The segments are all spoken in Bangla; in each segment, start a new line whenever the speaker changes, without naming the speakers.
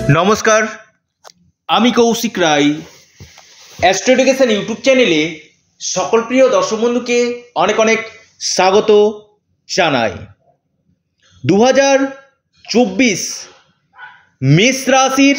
নমস্কার, আমি Koushik Roy. Astro education YouTube চ্যানেলে সকল প্রিয় দর্শক বন্ধুকে অনেক অনেক স্বাগত জানাই। 2024 মেষ রাশির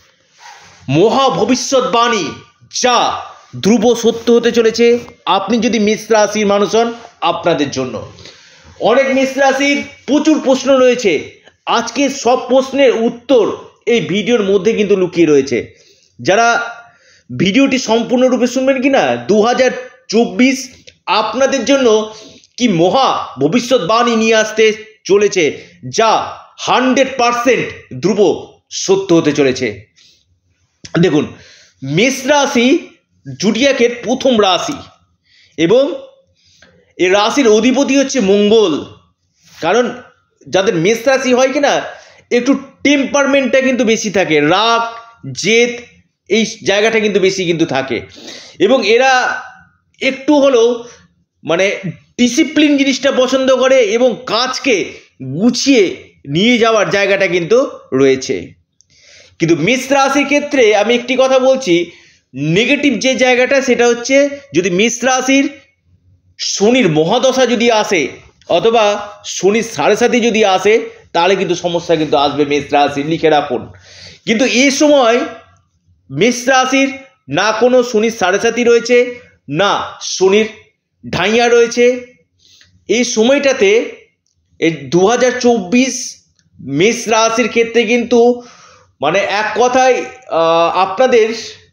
মহা ভবিষ্যৎবাণী যা ধ্রুব সত্য হতে চলেছে। আপনি যদি মেষ রাশির মানুষ হন, আপনাদের জন্য অনেক মেষ রাশির প্রচুর প্রশ্ন রয়েছে। আজকে সব প্রশ্নের উত্তর এই ভিডিওর মধ্যে কিন্তু লুকিয়ে রয়েছে। যারা ভিডিওটি সম্পূর্ণরূপে শুনবেন কিনা, 2024 আপনাদের জন্য কি মহা ভবিষ্যৎবাণী নিয়ে আসতে চলেছে যা 100% ধ্রুব সত্য হতে চলেছে। দেখুন, মেষ রাশি জুডিয়াকের প্রথম রাশি এবং এই রাশির অধিপতি হচ্ছে মঙ্গল। কারণ যাদের মেষ রাশি হয় কিনা, একটু টেম্পারমেন্টটা কিন্তু বেশি থাকে, রাগ জেদ এই জায়গাটা কিন্তু বেশি কিন্তু থাকে এবং এরা একটু হলেও মানে ডিসিপ্লিন জিনিসটা পছন্দ করে এবং কাজকে গুছিয়ে নিয়ে যাওয়ার জায়গাটা কিন্তু রয়েছে। কিন্তু মেষ রাশির ক্ষেত্রে আমি একটি কথা বলছি, নেগেটিভ যে জায়গাটা সেটা হচ্ছে যদি মেষ রাশির শনির মহাদশা যদি আসে অথবা শনির 7.5 যদি আসে, তাহলে কিন্তু সমস্যা কিন্তু আসবে মেষ রাশির, লিখে রাখুন। কিন্তু এই সময় মেষ রাশির না কোনো শনির 7.5 রয়েছে, না শনির ঢাইয়া রয়েছে। এই সময়টাতে এই 2024 মেষ রাশির ক্ষেত্রে কিন্তু মানে এক কথায় আপনাদের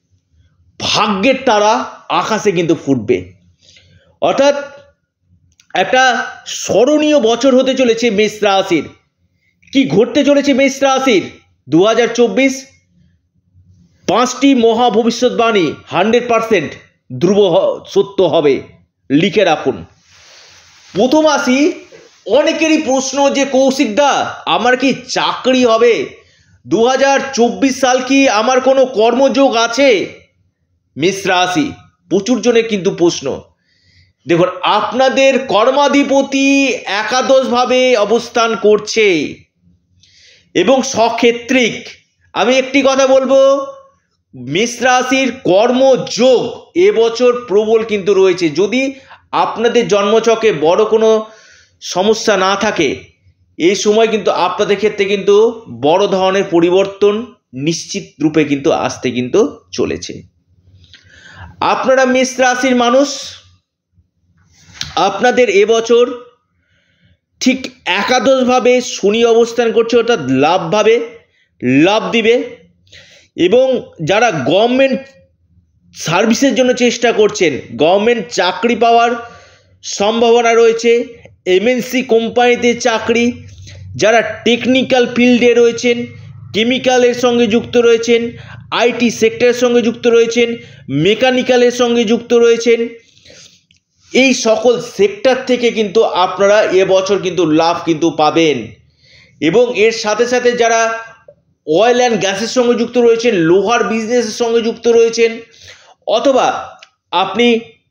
ভাগ্যের তারা আকাশে কিন্তু ফুটবে। অর্থাৎ একটা স্মরণীয় বছর হতে চলেছে মেষ রাশির। কি ঘটতে চলেছে মেষ রাশির 2024? 5টি মহা ভবিষ্যৎবাণী 100% ধ্রুব সত্য হবে, লিখে রাখুন। প্রথম আসি, অনেকেরই প্রশ্ন যে কৌশিক দা আমার কি চাকরি হবে? 2024 সাল কি আমার কোনো কর্মযোগ আছে? মেষ রাশি প্রচুর জনের কিন্তু প্রশ্ন। দেখুন, আপনাদের কর্মাধিপতি একাদশভাবে অবস্থান করছে এবং সক্ষেত্রিক। আমি একটি কথা বলবো, মেষ রাশির কর্মযোগ এবছর প্রবল কিন্তু রয়েছে। যদি আপনাদের জন্মছকে বড় কোনো সমস্যা না থাকে, এই সময় কিন্তু আপনাদের ক্ষেত্রে কিন্তু বড় ধরনের পরিবর্তন নিশ্চিত রূপে কিন্তু আসতে কিন্তু চলেছে। আপনারা মেষ রাশির মানুষ, আপনাদের এবছর ঠিক একাদশভাবে শনি অবস্থান করছে, অর্থাৎ লাভভাবে লাভ দিবে এবং যারা গভর্নমেন্ট সার্ভিসের জন্য চেষ্টা করছেন, গভর্নমেন্ট চাকরি পাওয়ার সম্ভাবনা রয়েছে। এমএনসি কোম্পানিতে চাকরি, যারা টেকনিক্যাল ফিল্ডে রয়েছেন, কেমিক্যালের সঙ্গে যুক্ত রয়েছেন, আইটি সেক্টরের সঙ্গে যুক্ত রয়েছেন, মেকানিক্যালের সঙ্গে যুক্ত রয়েছেন, এই সকল সেক্টর থেকে কিন্তু আপনারা এবছর কিন্তু লাভ কিন্তু পাবেন। এবং এর সাথে সাথে যারা অয়েল অ্যান্ড গ্যাসের সঙ্গে যুক্ত রয়েছেন, লোহার বিজনেসের সঙ্গে যুক্ত রয়েছেন, অথবা আপনি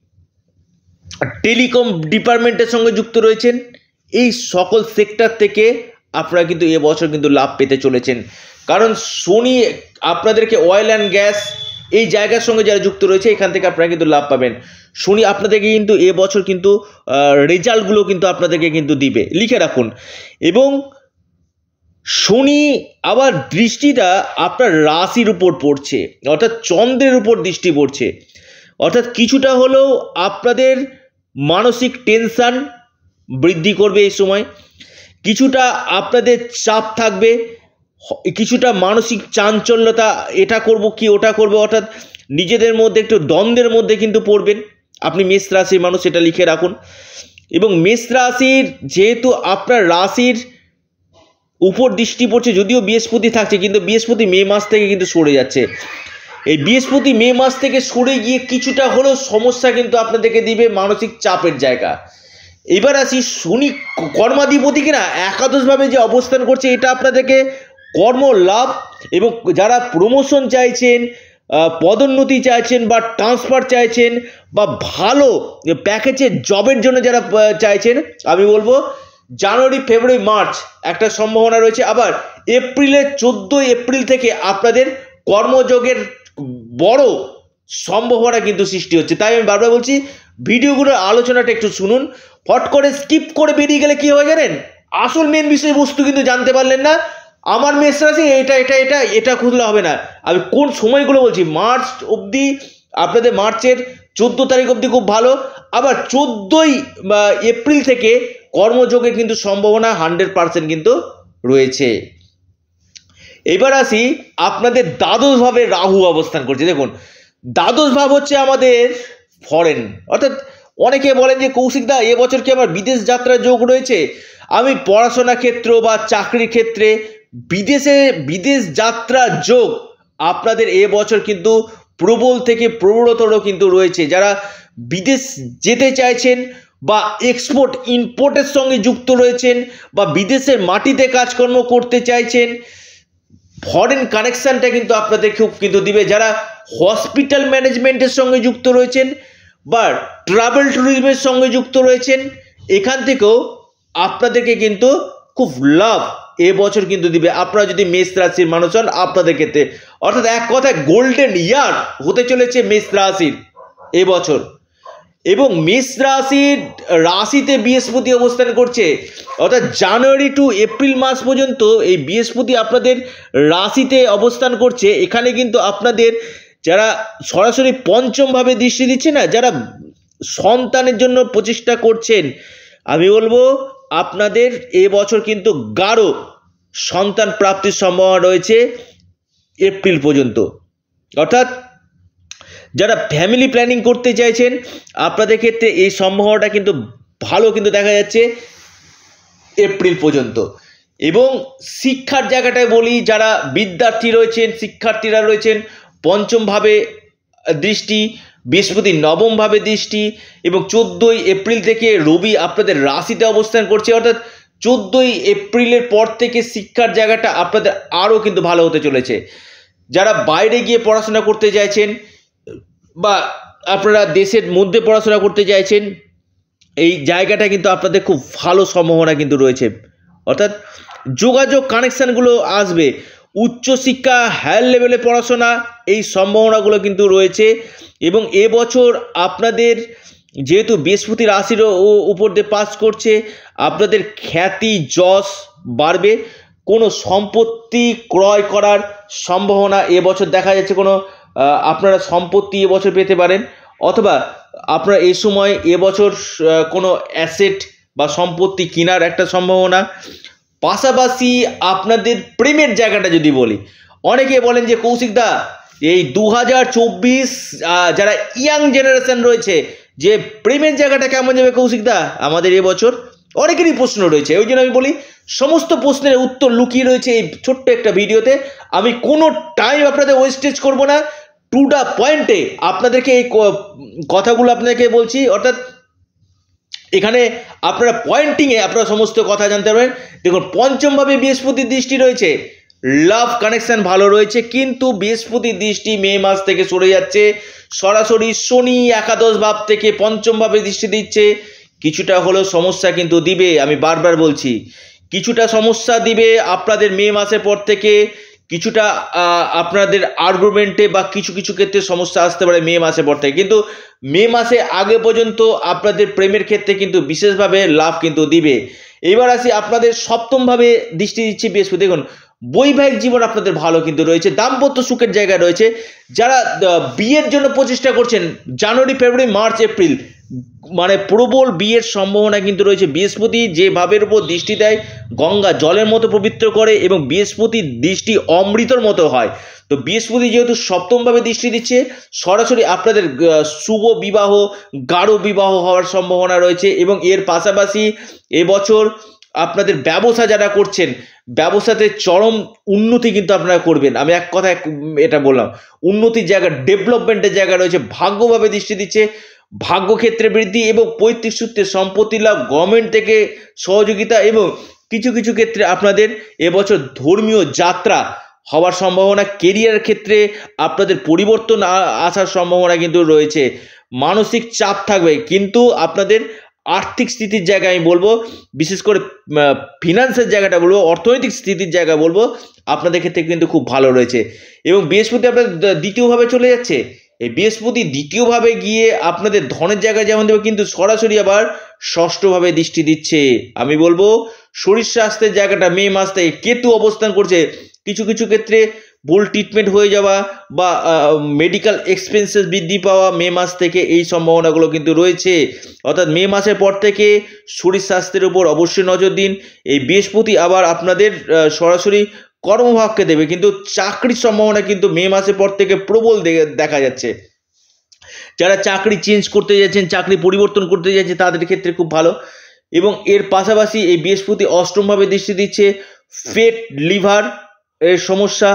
টেলিকম ডিপার্টমেন্টের সঙ্গে যুক্ত রয়েছেন, এই সকল সেক্টর থেকে আপনারা কিন্তু এবছর কিন্তু লাভ পেতে চলেছেন। কারণ শনি আপনাদেরকে অয়েল অ্যান্ড গ্যাস এই জায়গার সঙ্গে যারা যুক্ত রয়েছে, এখান থেকে আপনারা কিন্তু লাভ পাবেন। শনি আপনাদেরকে কিন্তু এবছর কিন্তু রেজাল্টগুলো কিন্তু আপনাদেরকে কিন্তু দিবে, লিখে রাখুন। এবং শনি আবার দৃষ্টিটা আপনার রাশির উপর পড়ছে, অর্থাৎ চন্দ্রের উপর দৃষ্টি পড়ছে। অর্থাৎ কিছুটা হলেও আপনাদের মানসিক টেনশন বৃদ্ধি করবে এই সময়, কিছুটা আপনাদের চাপ থাকবে, কিছুটা মানসিক চাঞ্চল্যতা, এটা করব কি ওটা করব, অর্থাৎ নিজেদের মধ্যে একটু দ্বন্দ্বের মধ্যে কিন্তু পড়বেন আপনি মেষ রাশির মানুষ, এটা লিখে রাখুন। এবং মেষ রাশির যেহেতু আপনার রাশির উপর দৃষ্টি পড়ছে, যদিও বৃহস্পতি থাকছে, কিন্তু বৃহস্পতি মে মাস থেকে কিন্তু সরে যাচ্ছে। এই বৃহস্পতি মে মাস থেকে সরে গিয়ে কিছুটা হলেও সমস্যা কিন্তু আপনাদেরকে দিবে, মানসিক চাপের জায়গা। এবার আসি, শনি কর্মাধিপতি কিনা একাদশভাবে যে অবস্থান করছে, এটা আপনাদেরকে কর্ম লাভ এবং যারা প্রমোশন চাইছেন, পদোন্নতি চাইছেন বা ট্রান্সফার চাইছেন বা ভালো প্যাকেজের জবের জন্য যারা চাইছেন, আমি বলবো জানুয়ারি ফেব্রুয়ারি মার্চ একটা সম্ভাবনা রয়েছে। আবার এপ্রিলের 14 এপ্রিল থেকে আপনাদের কর্মযোগের বড় সম্ভাবনা কিন্তু সৃষ্টি হচ্ছে। তাই আমি বারবার বলছি ভিডিওগুলোর আলোচনাটা একটু শুনুন। ফট করে স্কিপ করে বেরিয়ে গেলে কি হবে জানেন, আসল মেন বিষয়বস্তু কিন্তু জানতে পারলেন না। আমার মেষ রাশি এটা খুঁজলে হবে না। আমি কোন সময়গুলো বলছি, মার্চ অবধি আপনাদের মার্চের 14 তারিখ অবধি খুব ভালো। আবার 14 এপ্রিল থেকে কর্মযোগের কিন্তু সম্ভাবনা 100% কিন্তু রয়েছে। এবার আসি আপনাদের দ্বাদশ ভাবে রাহু অবস্থান করছে। দেখুন দ্বাদশ ভাব হচ্ছে আমাদের ফরেন, অর্থাৎ অনেকে বলেন যে কৌশিকদা এবছর কি আমার বিদেশ যাত্রার যোগ রয়েছে। আমি পড়াশোনা ক্ষেত্র বা চাকরির ক্ষেত্রে বিদেশ যাত্রার যোগ আপনাদের এবছর কিন্তু প্রবল থেকে প্রবলতর কিন্তু রয়েছে। যারা বিদেশ যেতে চাইছেন বা এক্সপোর্ট ইম্পোর্টের সঙ্গে যুক্ত রয়েছেন বা বিদেশের মাটিতে কাজকর্ম করতে চাইছেন, ফরেন কানেকশানটা কিন্তু আপনাদের খুব কিন্তু দিবে। যারা হসপিটাল ম্যানেজমেন্টের সঙ্গে যুক্ত রয়েছেন বা ট্রাভেল ট্যুরিজমের সঙ্গে যুক্ত রয়েছেন, এখান থেকেও আপনাদেরকে কিন্তু খুব লাভ এবছর কিন্তু দিবে। আপনারা যদি মেষ রাশির মানুষ হন আপনাদের ক্ষেত্রে, অর্থাৎ এক কথায় গোল্ডেন ইয়ার হতে চলেছে মেষ রাশির এবছর। এবং মেষ রাশিতে বৃহস্পতি অবস্থান করছে, অর্থাৎ জানুয়ারি টু এপ্রিল মাস পর্যন্ত এই বৃহস্পতি আপনাদের রাশিতে অবস্থান করছে। এখানে কিন্তু আপনাদের যারা সরাসরি পঞ্চমভাবে দৃষ্টি দিচ্ছে না, যারা সন্তানের জন্য প্রচেষ্টা করছেন, আমি বলবো আপনাদের এবছর কিন্তু গাঢ় সন্তান প্রাপ্তির সম্ভাবনা রয়েছে এপ্রিল পর্যন্ত। অর্থাৎ যারা ফ্যামিলি প্ল্যানিং করতে চাইছেন আপনাদের ক্ষেত্রে এই সম্ভাবনাটা কিন্তু ভালো কিন্তু দেখা যাচ্ছে এপ্রিল পর্যন্ত। এবং শিক্ষার জায়গাটায় বলি, যারা বিদ্যার্থী রয়েছেন, শিক্ষার্থীরা রয়েছেন, পঞ্চমভাবে দৃষ্টি, বৃহস্পতি নবমভাবে দৃষ্টি, এবং 14 এপ্রিল থেকে রবি আপনাদের রাশিতে অবস্থান করছে। অর্থাৎ 14 এপ্রিলের পর থেকে শিক্ষার জায়গাটা আপনাদের আরও কিন্তু ভালো হতে চলেছে। যারা বাইরে গিয়ে পড়াশোনা করতে চাইছেন বা আপনারা দেশের মধ্যে পড়াশোনা করতে চাইছেন, এই জায়গাটা কিন্তু আপনাদের খুব ভালো সম্ভাবনা কিন্তু রয়েছে। অর্থাৎ যোগাযোগ কানেকশানগুলো আসবে, উচ্চশিক্ষা হায়ার লেভেলে পড়াশোনা, এই সম্ভাবনাগুলো কিন্তু রয়েছে। এবং এবছর আপনাদের যেহেতু বৃহস্পতি রাশির উপর দিয়ে পাস করছে, আপনাদের খ্যাতি যশ বাড়বে। কোনো সম্পত্তি ক্রয় করার সম্ভাবনা এবছর দেখা যাচ্ছে, কোনো আপনারা সম্পত্তি এবছর পেতে পারেন, অথবা আপনারা এই সময় এবছর কোনো অ্যাসেট বা সম্পত্তি কেনার একটা সম্ভাবনা। পাশাপাশি আপনাদের প্রেমের জায়গাটা যদি বলি, অনেকে বলেন যে কৌশিকদা এই 2024 যারা ইয়াং জেনারেশন রয়েছে, যে প্রেমের জায়গাটা কেমন যাবে কৌশিকদা আমাদের এবছর, অনেকেরই প্রশ্ন রয়েছে। ওই জন্য আমি বলি সমস্ত প্রশ্নের উত্তর লুকিয়ে রয়েছে এই ছোট্ট একটা ভিডিওতে। আমি কোনো টাইম আপনাদের ওয়েস্টেজ করব না, টু দ্য পয়েন্টে আপনাদেরকে এই কথাগুলো আপনাদেরকে বলছি। অর্থাৎ এখানে আপনারা পয়েন্টিংয়ে আপনারা সমস্ত কথা জানতে পারবেন। দেখুন পঞ্চমভাবে বৃহস্পতির দৃষ্টি রয়েছে, লাভ কানেকশন ভালো রয়েছে, কিন্তু বৃহস্পতির দৃষ্টি মে মাস থেকে সরে যাচ্ছে, সরাসরি শনি একাদশ ভাব থেকে পঞ্চমভাবে দৃষ্টি দিচ্ছে। কিছুটা হলেও সমস্যা কিন্তু দিবে, আমি বারবার বলছি কিছুটা সমস্যা দিবে আপনাদের মে মাসের পর থেকে। কিছুটা আপনাদের আর্গুমেন্টে বা কিছু কিছু ক্ষেত্রে সমস্যা আসতে পারে মে মাসের পর থেকে, কিন্তু মে মাসে আগে পর্যন্ত আপনাদের প্রেমের ক্ষেত্রে কিন্তু বিশেষভাবে লাভ কিন্তু দিবে। এবার আসি আপনাদের সপ্তমভাবে দৃষ্টি দিচ্ছে বৃহস্পতি। দেখুন বৈবাহিক জীবন আপনাদের ভালো কিন্তু রয়েছে, দাম্পত্য সুখের জায়গা রয়েছে। যারা বিয়ের জন্য প্রচেষ্টা করছেন জানুয়ারি ফেব্রুয়ারি মার্চ এপ্রিল, মানে প্রবল বিয়ের সম্ভাবনা কিন্তু রয়েছে। বৃহস্পতি যে ভাবের উপর দৃষ্টি দেয় গঙ্গা জলের মতো পবিত্র করে, এবং বৃহস্পতির দৃষ্টি অমৃতর মতো হয়। তো বৃহস্পতি যেহেতু সপ্তমভাবে দৃষ্টি দিচ্ছে, সরাসরি আপনাদের শুভ বিবাহ গাঢ় বিবাহ হওয়ার সম্ভাবনা রয়েছে। এবং এর পাশাপাশি এবছর আপনাদের ব্যবসা যারা করছেন, ব্যবসাতে চরম উন্নতি কিন্তু আপনারা করবেন। আমি এক কথায় এটা বললাম, উন্নতির জায়গা, ডেভেলপমেন্টের জায়গা রয়েছে। ভাগ্যভাবে দৃষ্টি দিচ্ছে, ভাগ্যক্ষেত্রে বৃদ্ধি এবং পৈতৃক সূত্রে সম্পত্তি লাভ, গভর্নমেন্ট থেকে সহযোগিতা, এবং কিছু কিছু ক্ষেত্রে আপনাদের এবছর ধর্মীয় যাত্রা হওয়ার সম্ভাবনা। কেরিয়ার ক্ষেত্রে আপনাদের পরিবর্তন আসার সম্ভাবনা কিন্তু রয়েছে। মানসিক চাপ থাকবে, কিন্তু আপনাদের আর্থিক স্থিতির জায়গায় আমি বলবো, বিশেষ করে ফিনান্সের জায়গাটা বলবো, অর্থনৈতিক স্থিতির জায়গা বলবো, আপনাদের ক্ষেত্রে কিন্তু খুব ভালো রয়েছে। এবং বৃহস্পতি আপনার দ্বিতীয়ভাবে চলে যাচ্ছে, এই বৃহস্পতি দ্বিতীয়ভাবে গিয়ে আপনাদের ধনের জায়গায় যেমন দেবে, কিন্তু সরাসরি আবার ষষ্ঠভাবে দৃষ্টি দিচ্ছে। আমি বলবো শরীর স্বাস্থ্যের জায়গাটা মে মাস থেকে কেতু অবস্থান করছে, কিছু কিছু ক্ষেত্রে ভুল ট্রিটমেন্ট হয়ে যাওয়া বা মেডিকেল এক্সপেন্সেস বৃদ্ধি পাওয়া মে মাস থেকে, এই সম্ভাবনাগুলো কিন্তু রয়েছে। অর্থাৎ মে মাসের পর থেকে শরীর স্বাস্থ্যের উপর অবশ্যই নজর দিন। এই বৃহস্পতি আবার আপনাদের সরাসরি কর্মভাগকে দেবে, কিন্তু চাকরির সম্ভাবনা কিন্তু মে মাসের পর থেকে প্রবল দেখা যাচ্ছে। যারা চাকরি চেঞ্জ করতে যাচ্ছেন, চাকরি পরিবর্তন করতে যাচ্ছেন, তাদের ক্ষেত্রে খুব ভালো। এবং এর পাশাপাশি এই বৃহস্পতি অষ্টমভাবে দৃষ্টি দিচ্ছে, পেট লিভার এর সমস্যা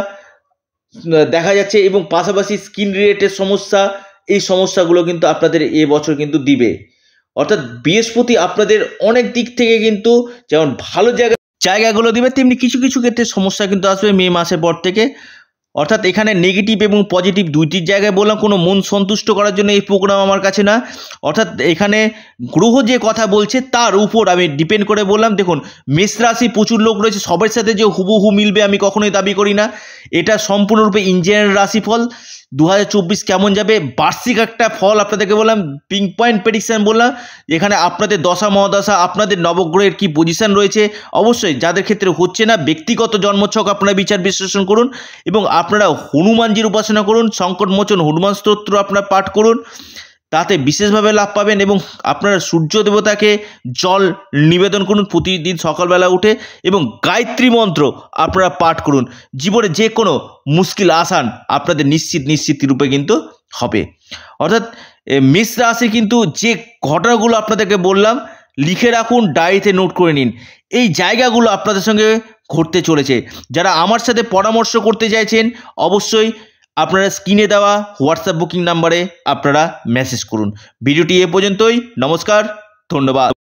দেখা যাচ্ছে, এবং পাশাপাশি স্কিন রিলেটেড সমস্যা, এই সমস্যাগুলো কিন্তু আপনাদের এবছর কিন্তু দিবে। অর্থাৎ বৃহস্পতি আপনাদের অনেক দিক থেকে কিন্তু যেমন ভালো জায়গাগুলো দিবে, তেমনি কিছু কিছু ক্ষেত্রে সমস্যা কিন্তু আসবে মে মাসের পর থেকে। অর্থাৎ এখানে নেগেটিভ এবং পজিটিভ দুইটির জায়গায় বললাম, কোনো মন সন্তুষ্ট করার জন্য এই প্রোগ্রাম আমার কাছে না। অর্থাৎ এখানে গ্রহ যে কথা বলছে তার উপর আমি ডিপেন্ড করে বললাম। দেখুন, মেষ রাশি প্রচুর লোক রয়েছে, সবার সাথে যে হুবহু মিলবে আমি কখনোই দাবি করি না। এটা সম্পূর্ণরূপে ইঞ্জিনিয়ার রাশিফল 2024 কেমন যাবে, বার্ষিক একটা ফল আপনাদেরকে বললাম, পিং পয়েন্ট প্রেডিকশন বললাম। এখানে আপনাদের দশা মহাদশা, আপনাদের নবগ্রহের কি পজিশন রয়েছে, অবশ্যই যাদের ক্ষেত্রে হচ্ছে না, ব্যক্তিগত জন্মছক আপনারা বিচার বিশ্লেষণ করুন, এবং আপনারা হনুমানজির উপাসনা করুন, সংকটমোচন হনুমান স্তোত্র আপনারা পাঠ করুন, তাতে বিশেষভাবে লাভ পাবেন। এবং আপনারা সূর্য দেবতাকে জল নিবেদন করুন প্রতিদিন সকালবেলা উঠে, এবং গায়ত্রী মন্ত্র আপনারা পাঠ করুন। জীবনে যে কোনো মুশকিল আসান আপনাদের নিশ্চিত রূপে কিন্তু হবে। অর্থাৎ মেষ রাশি কিন্তু যে ঘটনাগুলো আপনাদেরকে বললাম, লিখে রাখুন, ডায়েরিতে নোট করে নিন। এই জায়গাগুলো আপনাদের সঙ্গে ঘটতে চলেছে। যারা আমার সাথে পরামর্শ করতে চাইছেন, অবশ্যই আপনারা স্ক্রিনে দেওয়া হোয়াটসঅ্যাপ বুকিং নাম্বারে আপনারা মেসেজ করুন। ভিডিওটি এ পর্যন্তই। নমস্কার, ধন্যবাদ।